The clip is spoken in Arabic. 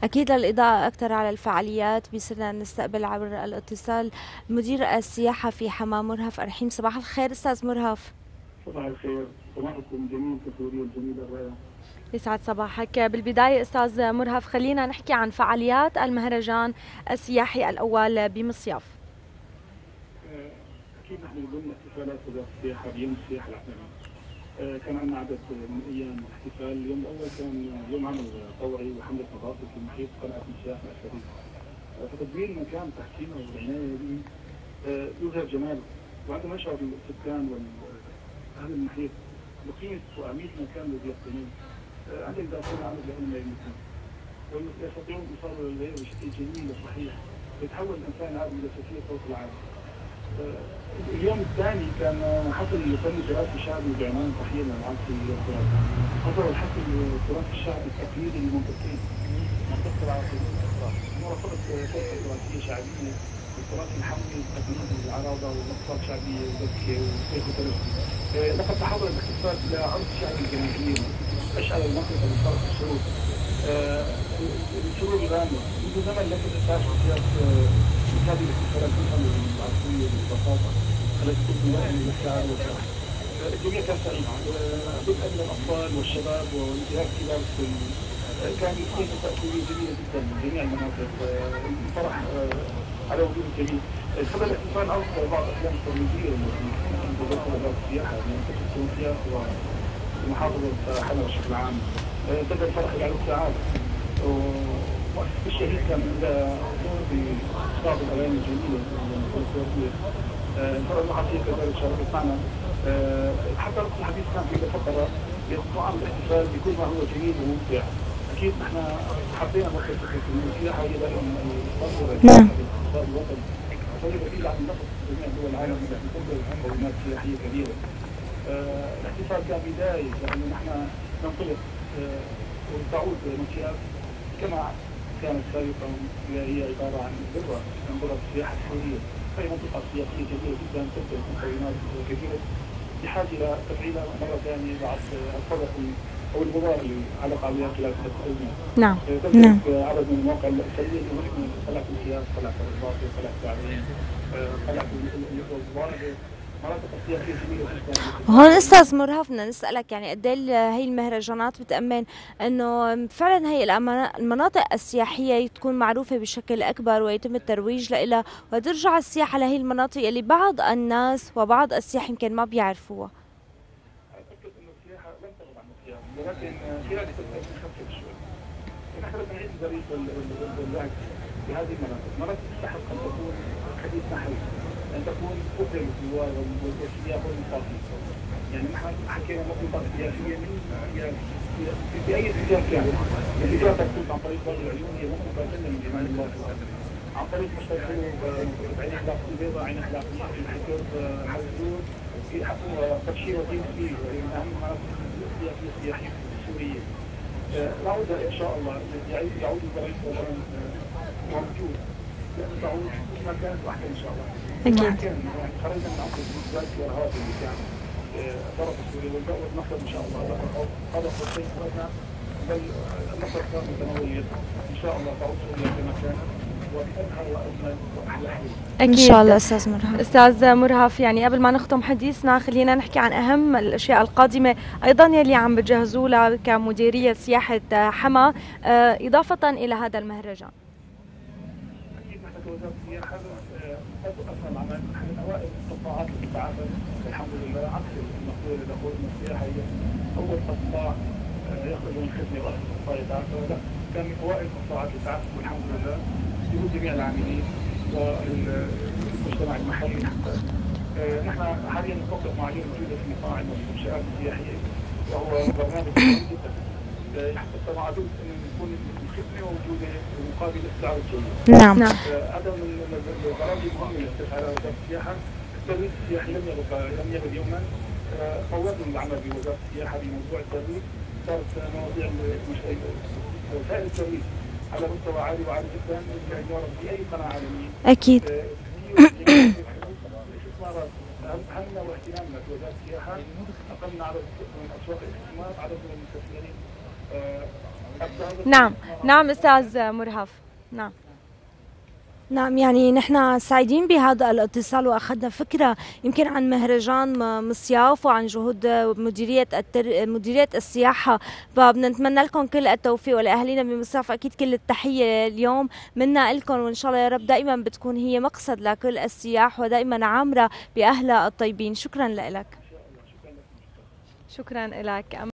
أكيد للإضاءة أكثر على الفعاليات بيصيرنا نستقبل عبر الاتصال مدير السياحة في حماة مرهف أرحيم. صباح الخير أستاذ مرهف. صباح الخير، صباحكم جميل كسوريا الجميلة الرائعة. يسعد صباحك. بالبداية أستاذ مرهف خلينا نحكي عن فعاليات المهرجان السياحي الأول بمصياف. أكيد نحن من ضمن احتفالات وزارة السياحة بيوم السياحة العالمي. كان عندنا عدد من أيام الاحتفال. اليوم الأول كان يوم عمل طوعي وحملة نظافة في محيط قلعة مشياف الأثرية. فتدبير المكان وتحسينه والعناية به يظهر جماله، وعندما يشعر السكان وأهل المحيط بقيمة وأهمية المكان الذي يقطنون عندهم دافعين عمل لهم لا يمكن، ويستطيعون الوصول إليه بشكل جميل وصحيح، يتحول الإنسان هذا إلى سفير صوت العالم. اليوم الثاني كان حفل فن التراث الشعبي بعنوان تحية للعاصي والتراث. حضر الحفل التراث الشعبي التقليدي للمنطقتين، منطقة العاصمة والأطراف، مرافقة فرقة تراثية شعبية والتراث الحموي التقليدي للعراضة ومقطات شعبية وزكية وسيخ وترشي. لقد تحول الاحتفال إلى عرض شعبي جماهيري أشعل المنطقة بفرق الشروط. الشروط الغامة منذ زمن لم تتساعد هذه الاحتفالات تفهم العصرية بالبساطة التي تكون ملائمة للشعر والفرح. الجميع كان سعيد، بدءا من الأطفال والشباب وانتهاء كبار السن. كان فيه تأثيرية جميلة جدا من جميع المناطق. الفرح على وجود الجميع. قبل الاحتفال أوصى بعض أفلام الترميزية التي تدخل وزارة السياحة لمنطقة التونسية ومحافظة حلب بشكل عام. بدأ الفرح على الساعات. مؤسسة الشهيد كان عندها دور بإصدار الأغاني الجميلة التراثية. الفرق المحاصيل كذلك شاركت معنا. حتى الحديث كان في فقرة يقوم الاحتفال بكل ما هو جميل وممتع. أكيد نحن حبينا نوصل فكرة إن السياحة هي دائما المصدر للاقتصاد الوطني. وهي بديل عن النفط في جميع دول العالم التي تنتج مكونات سياحية كبيرة. الاحتفال كان بداية لأنه نحن ننطلق وتعود مشيات كما كانت سابقا، هي عبارة عن ذرة من ذرة السياحة السورية. فهي منطقة سياحية جميلة جدا تنتج مكونات كثيرة بحاجة إلى تفعيلها مرة ثانية بعد الفرق أو الغبار اللي علق عليها خلال 3 سنين. نعم. نعم. عدد من المواقع الأثرية المهمة، قلعة مشيات، قلعة الرباطي، قلعة تعرين، قلعة الظواهر، مناطق سياحية جميلة جدا. هون استاذ مرهف بدنا نسالك يعني قد ايه هي المهرجانات بتامن انه فعلا هي المناطق السياحيه تكون معروفه بشكل اكبر ويتم الترويج لها وترجع السياحه لهي المناطق اللي بعض الناس وبعض السياح يمكن ما بيعرفوها. اعتقد ان السياحه لن تغيب عن السياحه، ولكن في هذه تبدا تخفف شوي. نحن نعيد البريد والوعي بهذه المناطق. مناطق تستحق ان تكون حديث نحوي، ان تكون قبله للزوار والسياح والمصافي. يعني نحن حكينا نقطه سياسيه من في اي اتجاه كان. الاتجاه تكون عن طريق باب العيون، هي نقطه جنه من جمال الله تعالى. عن طريق مشتركين عين احلاق البيضاء، عين احلاق الحجر، حسدود، يحققوا تبشير ودين فيه من اهم المناطق السياحيه السوريه. نعود ان شاء الله، يعود البريد والان موجود، لان تعود كما كانت واحده ان شاء الله. اكيد. خرجنا من عقد الزواج والهواء اللي كان ضرب سوريا والبعوة نصر ان شاء الله. هذا الشيء خرجنا، بل النصر كان متناول ان شاء الله. تعود سوريا كما كانت وبأبهى وأجمل وأحلى حلول. أكيد. إن شاء الله أستاذ مرهف. أستاذ مرهف يعني قبل ما نختم حديثنا خلينا نحكي عن أهم الأشياء القادمة أيضا يلي عم بتجهزوا لها كمديرية سياحة حما إضافة إلى هذا المهرجان. أكيد نحن كوزارة السياحة أثنى العمل نحن من أوائل القطاعات التي تعامل الحمد لله. عكس المقولة اللي تقول أن السياحة هي أول قطاع يخرج من الخدمة وآخر قطاع يتعافى، لا، كان من أوائل القطاعات اللي تعافى والحمد لله بوجود جميع العاملين والمجتمع المحلي. حتى نحن حاليا نطبق معايير موجوده في مطاعم والمنشآت السياحيه، وهو برنامج مهم جدا يحقق معادله ان يكون الخدمه موجوده مقابل السعر الجيد. نعم. هذا من البرامج المهمه اللي تسعى وزاره السياحه. الترويج السياحي لم يغب يوما. طورنا العمل بوزاره السياحه بموضوع الترويج. صارت مواضيع وسائل الترويج على مستوى عالي وعالي جدا يمكن ان يعرض في اي قناه عالميه. اكيد. استثمارات همنا واهتمامنا في وزاره السياحه. اقمنا عدد من اسواق الاستثمار، عدد من المستثمرين نعم نعم أستاذ مرهف. نعم. نعم، يعني نحن سعيدين بهذا الاتصال واخذنا فكره يمكن عن مهرجان مصياف وعن جهود مديريه السياحه، فبدنا نتمنى لكم كل التوفيق ولاهالينا بمصياف اكيد كل التحيه اليوم منا لكم، وان شاء الله يا رب دائما بتكون هي مقصد لكل السياح ودائما عامره باهلها الطيبين. شكرا لك. شكرا لك.